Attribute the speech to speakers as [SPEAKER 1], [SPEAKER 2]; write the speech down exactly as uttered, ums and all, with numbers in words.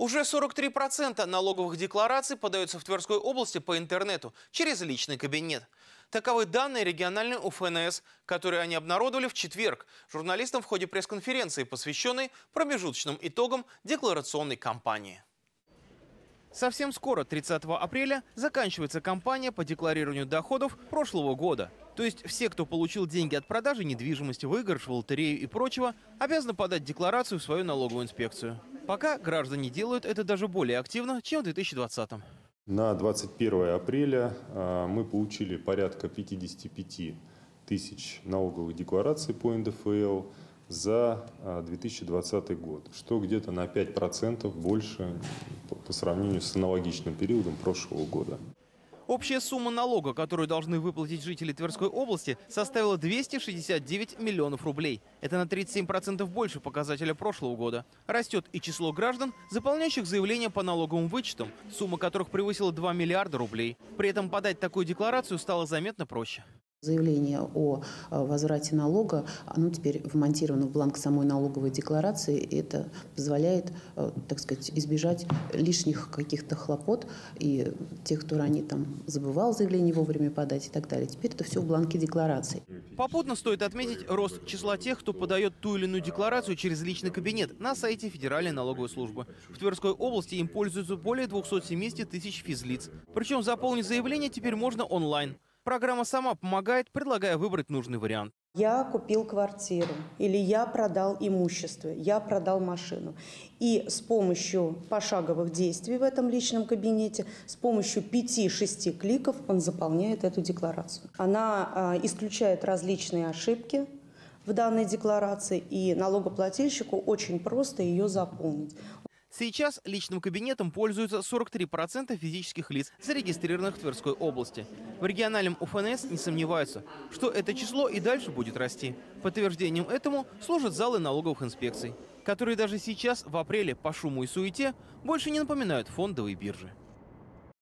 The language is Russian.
[SPEAKER 1] Уже сорок три процента налоговых деклараций подаются в Тверской области по интернету через личный кабинет. Таковы данные региональной У Эф Эн Эс, которые они обнародовали в четверг журналистам в ходе пресс-конференции, посвященной промежуточным итогам декларационной кампании. Совсем скоро, тридцатого апреля, заканчивается кампания по декларированию доходов прошлого года. То есть все, кто получил деньги от продажи недвижимости, выигрыш в лотерею и прочего, обязаны подать декларацию в свою налоговую инспекцию. Пока граждане делают это даже более активно, чем в две тысячи двадцатом.
[SPEAKER 2] На двадцать первое апреля мы получили порядка пятидесяти пяти тысяч налоговых деклараций по Эн Дэ Эф Эл за две тысячи двадцатый год, что где-то на пять процентов больше по сравнению с аналогичным периодом прошлого года.
[SPEAKER 1] Общая сумма налога, которую должны выплатить жители Тверской области, составила двести шестьдесят девять миллионов рублей. Это на тридцать семь процентов больше показателя прошлого года. Растет и число граждан, заполняющих заявления по налоговым вычетам, сумма которых превысила два миллиарда рублей. При этом подать такую декларацию стало заметно проще.
[SPEAKER 3] Заявление о возврате налога, оно теперь вмонтировано в бланк самой налоговой декларации. И это позволяет, так сказать, избежать лишних каких-то хлопот и тех, кто ранее там забывал заявление вовремя подать и так далее. Теперь это все в бланке декларации.
[SPEAKER 1] Попутно стоит отметить рост числа тех, кто подает ту или иную декларацию через личный кабинет на сайте Федеральной налоговой службы. В Тверской области им пользуются более двухсот семидесяти тысяч физлиц. Причем заполнить заявление теперь можно онлайн. Программа сама помогает, предлагая выбрать нужный вариант.
[SPEAKER 4] Я купил квартиру или я продал имущество, я продал машину. И с помощью пошаговых действий в этом личном кабинете, с помощью пяти-шести кликов он заполняет эту декларацию. Она э, исключает различные ошибки в данной декларации, и налогоплательщику очень просто ее заполнить.
[SPEAKER 1] Сейчас личным кабинетом пользуются сорок три процента физических лиц, зарегистрированных в Тверской области. В региональном У Эф Эн Эс не сомневаются, что это число и дальше будет расти. Подтверждением этому служат залы налоговых инспекций, которые даже сейчас, в апреле, по шуму и суете, больше не напоминают фондовые биржи.